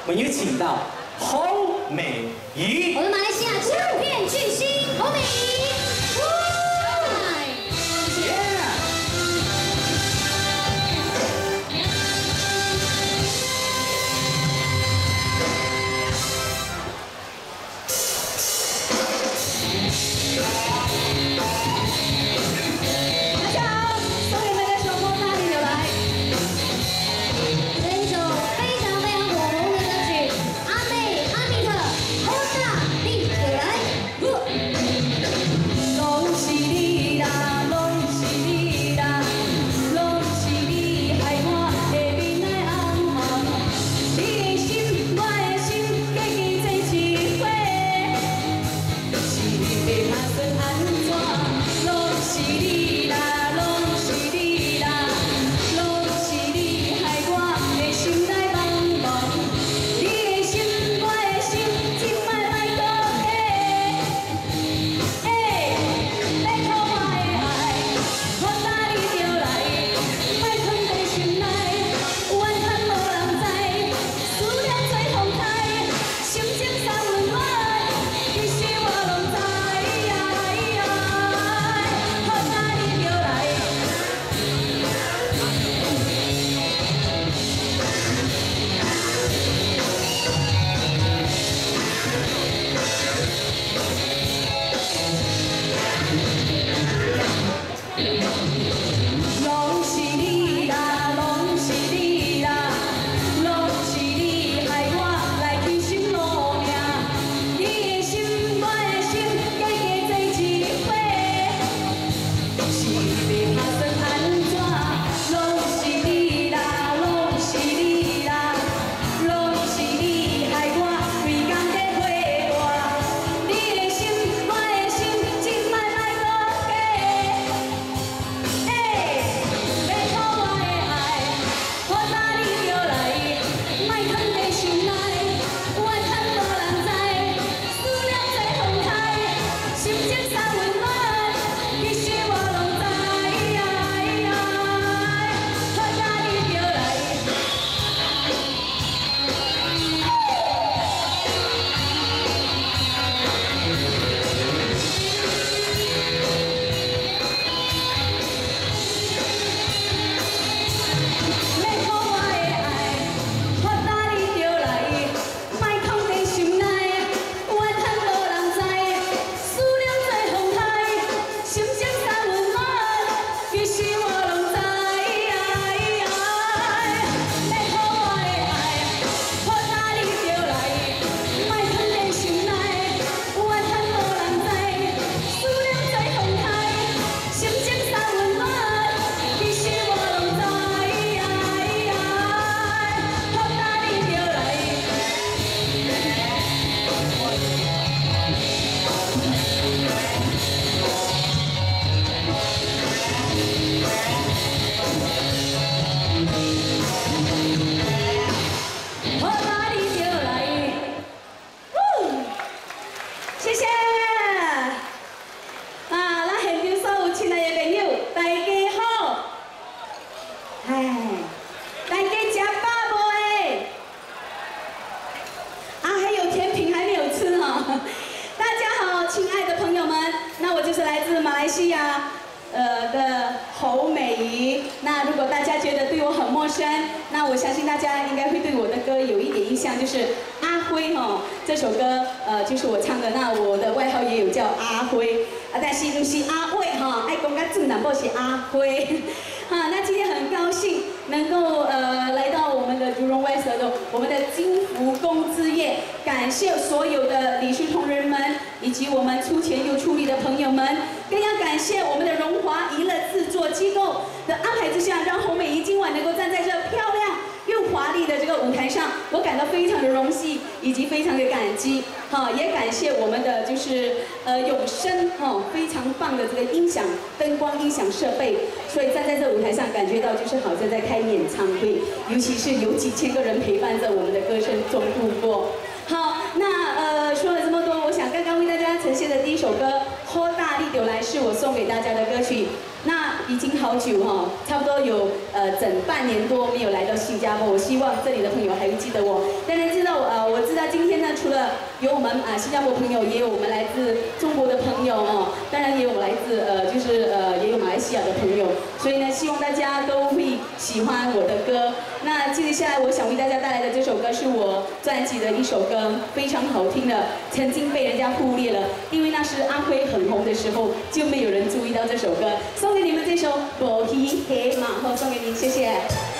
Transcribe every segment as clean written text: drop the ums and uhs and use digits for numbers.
我们有请到侯美仪， 我们马来西亚唱片巨星侯美仪。 的侯美仪。那如果大家觉得对我很陌生，那我相信大家应该会对我的歌有一点印象，就是阿辉哦，这首歌就是我唱的。那我的外号也有叫阿辉啊，但是就是阿伟哈，爱讲较正南部是阿辉。啊，那今天很高兴能够来到我们的竹荣 West 的我们的金福宫之夜，感谢所有的理事同仁们，以及我们出钱又出力的朋友们，更要感谢我们的荣华娱乐制作机构的安排之下，让侯美仪今晚能够站在这漂亮又华丽的这个舞台上，我感到非常的荣幸，以及非常的感激。好，也感谢我们的就是永生非常棒的这个音响、灯光、音响设备，所以站在这舞台上，感觉到就是好像在开演唱会，尤其是有几千个人陪伴着我们的歌声中度过。好，那说了这么多，我想刚刚为大家呈现的第一首歌《好大力就来》是我送给大家的歌曲。那已经好久哈，差不多有整半年多没有来到新加坡，我希望这里的朋友还会记得我。当然知道我有我们新加坡朋友，也有我们来自中国的朋友哦，当然也有来自也有马来西亚的朋友，所以呢，希望大家都会喜欢我的歌。那接下来我想为大家带来的这首歌是我专辑的一首歌，非常好听的，曾经被人家忽略了，因为那时阿辉很红的时候，就没有人注意到这首歌，送给你们这首《无鱼黑马后》，送给您，谢谢。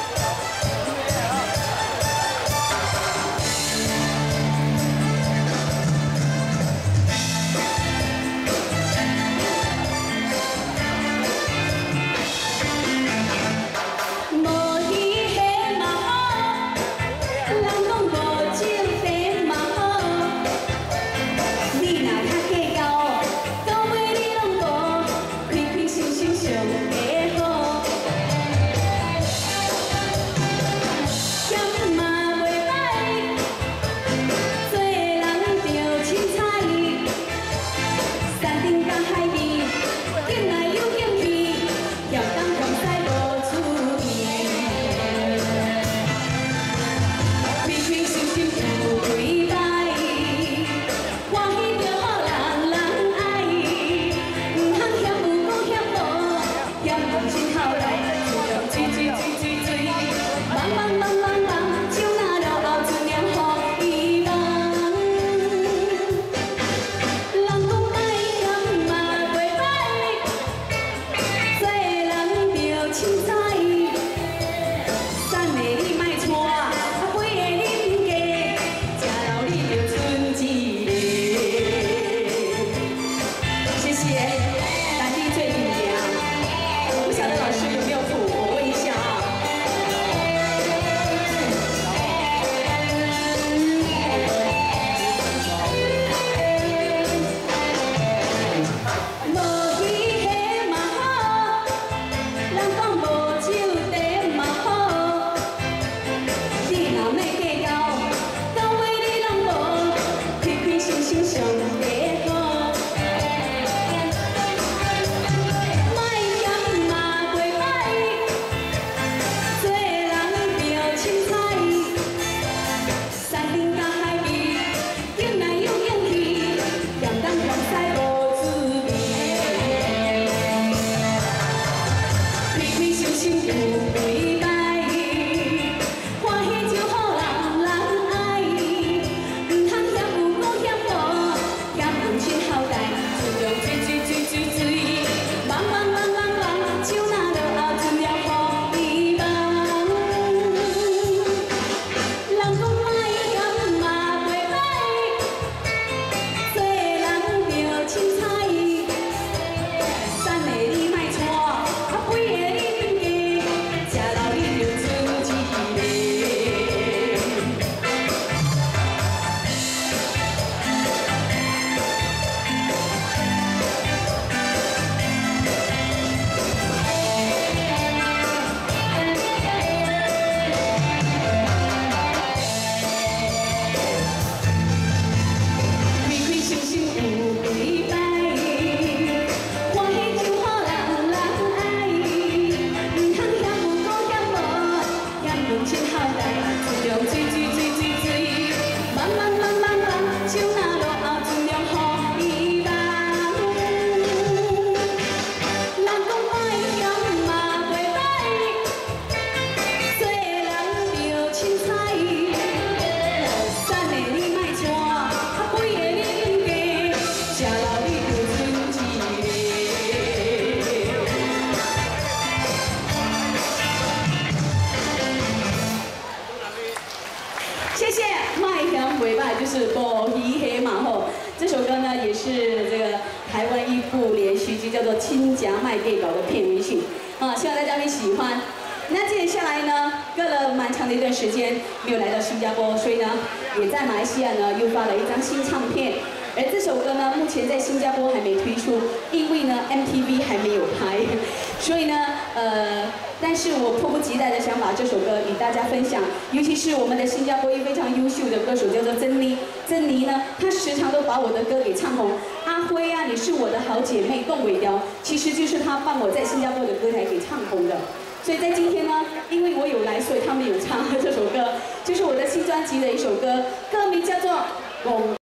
就是《无鱼黑马》后，这首歌呢也是这个台湾一部连续剧叫做《亲家卖给搞》的片尾曲啊，希望大家会喜欢。那接下来呢，隔了蛮长的一段时间没有来到新加坡，所以呢，也在马来西亚呢又发了一张新唱片。而这首歌呢，目前在新加坡还没推出，因为呢 MTV 还没有拍，所以呢，但是我迫不及待的想把这首歌与大家分享，尤其是我们的新加坡一非常优秀的歌手叫做珍妮，珍妮呢，她时常都把我的歌给唱红。阿辉啊，你是我的好姐妹，动尾调，其实就是她帮我在新加坡的歌台给唱红的。所以在今天呢，因为我有来，所以他们有唱这首歌，就是我的新专辑的一首歌，歌名叫做《